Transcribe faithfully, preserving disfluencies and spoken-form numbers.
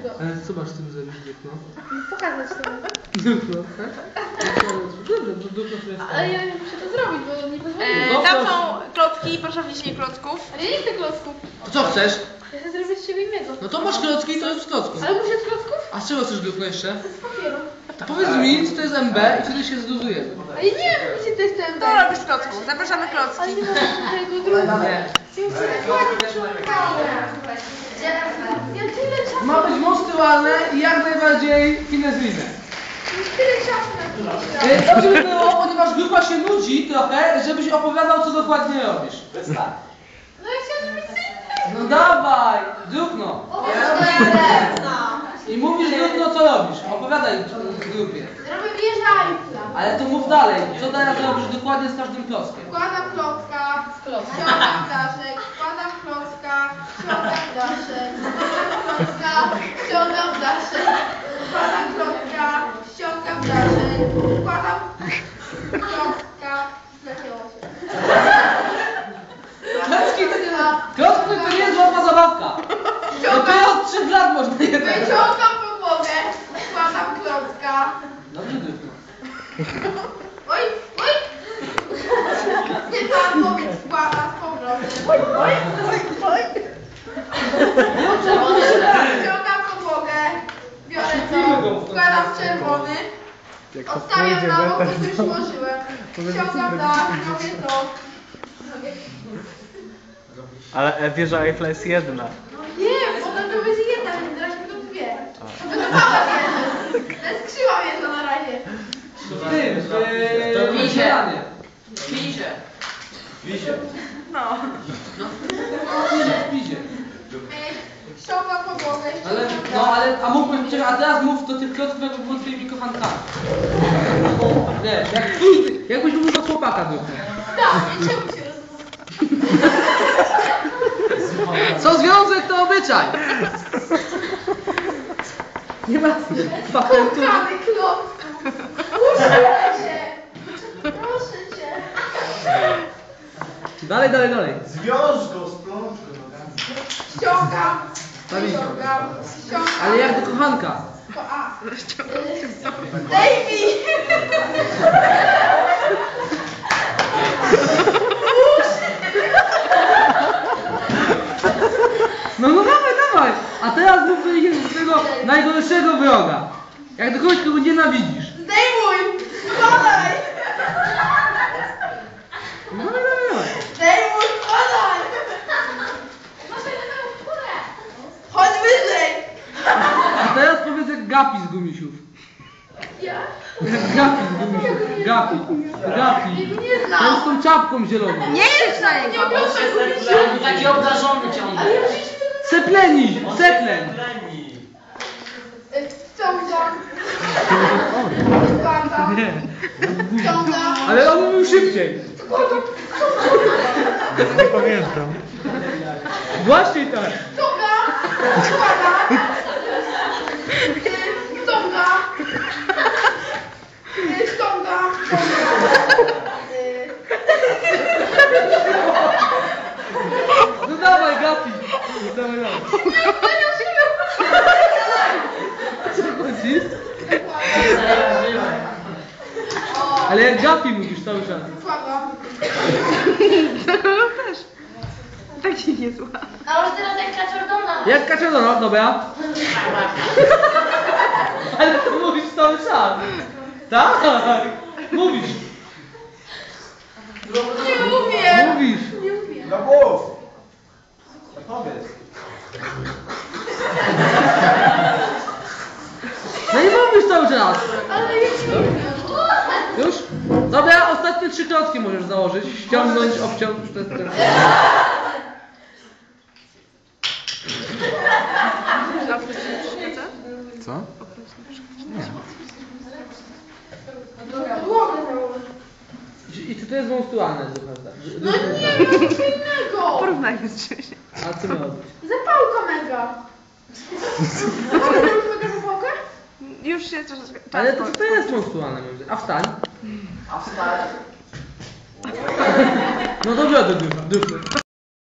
Ale co masz z tym zrobić, Dupno? Pokazać to. Dupno, tak? Dobrze, to Dupno sobie Ale ja muszę to zrobić, bo nie pozwolę. E, tam są klocki, proszę o wniesienie klocków. Ale ja nie chcę klocków. To co chcesz? Ja chcę zrobić z siebie innego. No to masz klocki, to jest z klocków. Ale muszę z klocków? A z czego chcesz Dupno jeszcze? Z papieru. To powiedz mi, co to jest M B i wtedy się zluzujemy. Ale ja nie wiem, gdzie to jest ten To robisz z klocków. Zapraszamy Ale klocki. nie mam tego drugiego. Nie. Ja chcę dokładnie przymykałem. Ja tyle czasu. Ma być monstrualne i jak najbardziej finezyjne. Już tyle czasu na to. E, Dobrze by było, ponieważ grupa się nudzi trochę, żebyś opowiadał, co dokładnie robisz. No ja chciałam zrobić co innego. No dawaj, Dupno. I mówisz Dupno, co robisz. Opowiadaj w grupie. Zrobię wieżajca. Ale to mów dalej. Co teraz robisz dokładnie z każdym klockiem? Wkładam klocka, ściągam daszek, wkładam klocka, ściągam daszek, wkładam klocka, ściągam daszek, wkładam klocka, ściągam daszek, wkładam klocka, zacięło się. Klocki to nie... Klocki to nie jest łatwa zabawka. Dopiero od trzech lat można je tak. Wyciągam podłogę, wkładam klocka. Dobrze, Dupno. Oj, oj! Nie pan powiedz, składa z powrotem. Oj, oj, oj, oj. Wyciągam podłogę, biorę to, wkładam w czerwony, odstawiam na bok, to już ułożyłem. Ściągam dach, robię to. Ale e, wieża Eiffla jest jedna. No nie, ona to będzie jedna, więc teraz będą dwie. To będzie mała wieża. To jest krzywa wieża na razie. W tym, w... To w wisie. Milanie. Wisie. Wisie. No. W Pizie. Ściągam podłogę, Ale, ściągam no dach. ale, a mógłbyś, czekaj, a teraz mów do tych klocków, jakby było twoimi kochankami. Wiesz, jak twój, jakbyś mówił do chłopaka Dupno. Tak, nie czemu się rozmawiać? Co związek to obyczaj. Nie ma patentu. Kochany klocku, użyłem się. Proszę cię. Dalej, dalej, dalej. Zwiąż go, splącz go nogami. Ściągam, Dalej. ściągam, ściągam. Ale jak do kochanka. To A. Davey! No no dawaj, dawaj. A teraz mów do nich swojego najgorszego wroga. Jak do kogoś, kogo nienawidzisz. Zdejmuj! Spadaj! No dawaj, dawaj, dawaj. Zdejmuj, spadaj! Chodź wyżej! A teraz powiedz jak Gapi z Gumisiów. Ja? Jak Gapi z Gumisiów. Gapi. Gapi. Jego nie Ten z znam. tą czapką zieloną. Nie jest na Nie niego. oglądaj go, On taki obrażony ciągle. ale ja żyć tego Sepleni, sepleń. Ściągam. Spadam. Ściągam. Ale on mówił szybciej. Nie pamiętam. Właśnie tak. Ściągam. Składam. Ściągam. Ściągam. No dawaj Gapi. No dawaj, dawaj. Co chodzi? Ale jak Gapi mówisz cały czas. Składam. Też. Tak się nie słucha. A może teraz jak kaczordona? Jak kaczorona, dobra. Ale to mówisz cały czas. Tak? Mówisz. Nie mówię. Mówisz. Nie mówię. No mów! No powiedz. No i mówisz cały czas. Ale ja ci mówię. Już? Dobra, ostatnie trzy klocki możesz założyć. Ściągnąć, obciągnąć. Te, te. Co? Podłogę założę. I czy to jest monstrualne? No nie, no nic innego. Porównajmy z czymś. A co miało być? Zapałka mega. Mogę zrobić mega zapałkę? Już się troszeczkę... Ale to, to jest monstrualne moim zdaniem. A wstań. A wstać. No dobra, do dupy.